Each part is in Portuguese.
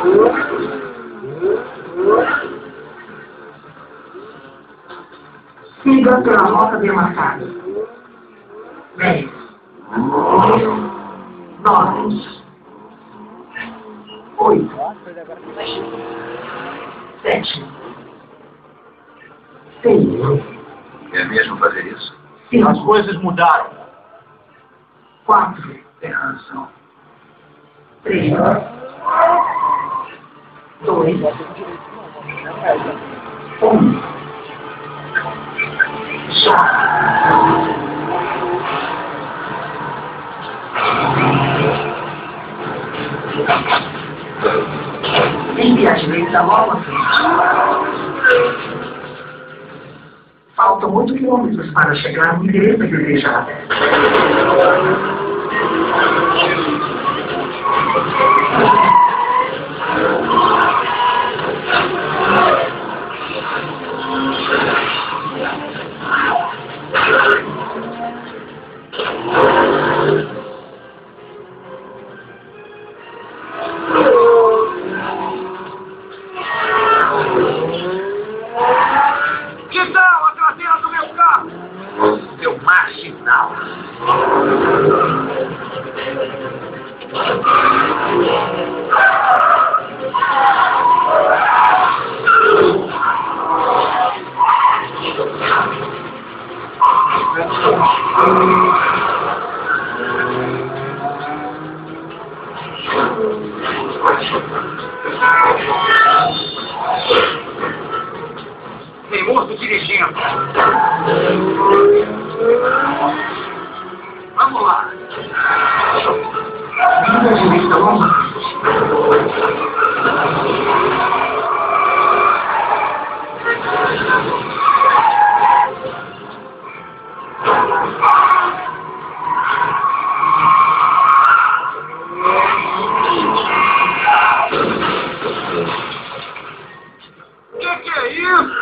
Siga pela rota demarcada. 10, 9, 8, 7, 6. Quer mesmo fazer isso? 5. As coisas mudaram. 4. Tem razão. 3. 2. 1. Já. Ligue a direita logo à frente. Faltam 8 quilômetros para chegar no endereço desejado. Que tal a traseira do meu carro? Seu marginal. Tem moço dirigindo. Vamos lá. Ligue a direita logo à frente. Que é isso?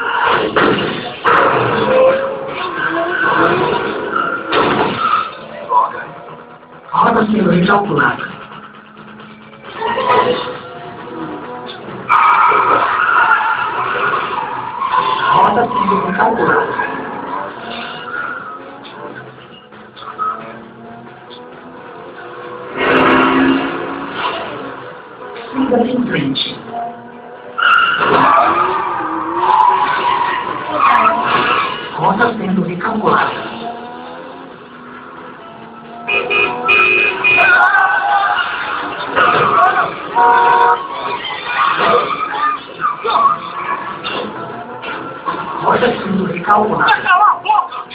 Droga. Roda sendo recalculada. Roda sendo recalculada. Siga em frente. Rota sendo recalculada. Rota sendo recalculada. Cala a boca!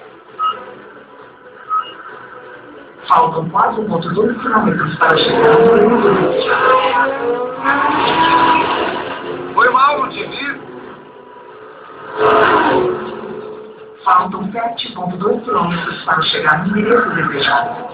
Faltam 4,2 quilômetros para chegar no endereço desejado. Foi mal, não te vi. Faltam 7,2 quilômetros para chegar no endereço desejado.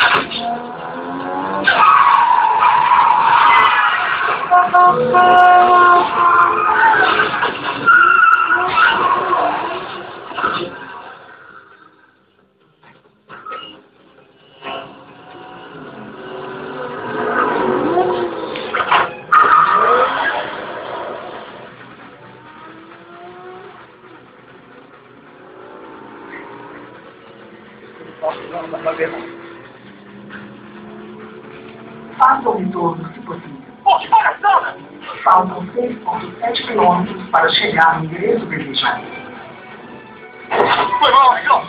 Faça o retorno, se possível. Poxa, palhaçada! Faltam 6,7 quilômetros para chegar no endereço desejado. Foi mal, amigão!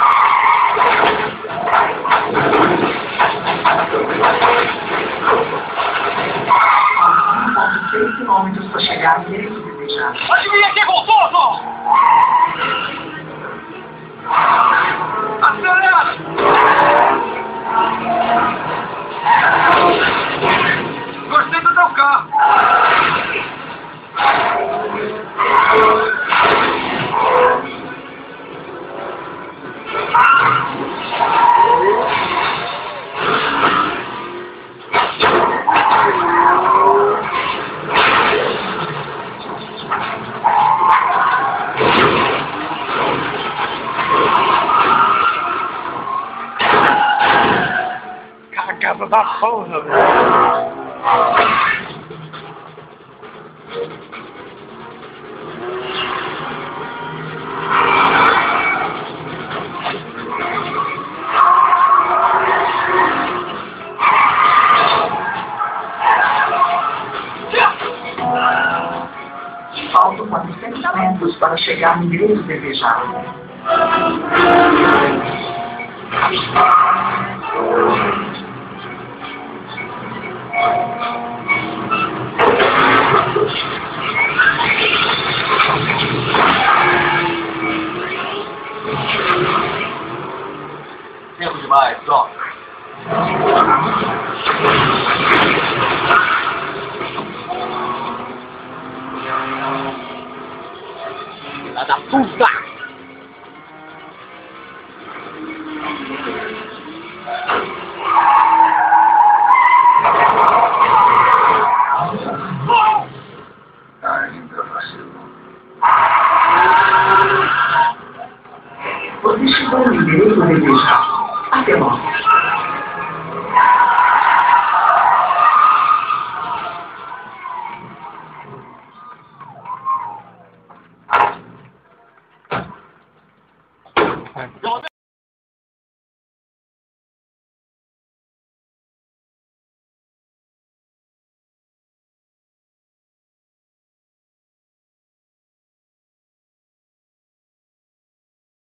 Faltam 1,6 quilômetros para chegar no endereço desejado. Adivinha quem voltou, Tom? Acelera! Gostei do teu carro. Cagada da porra, velho. minutos para chegar no endereço desejado. Tempo demais, Doc. Filha da puta! Ainda vacilou. Você chegou no endereço desejado. Até logo.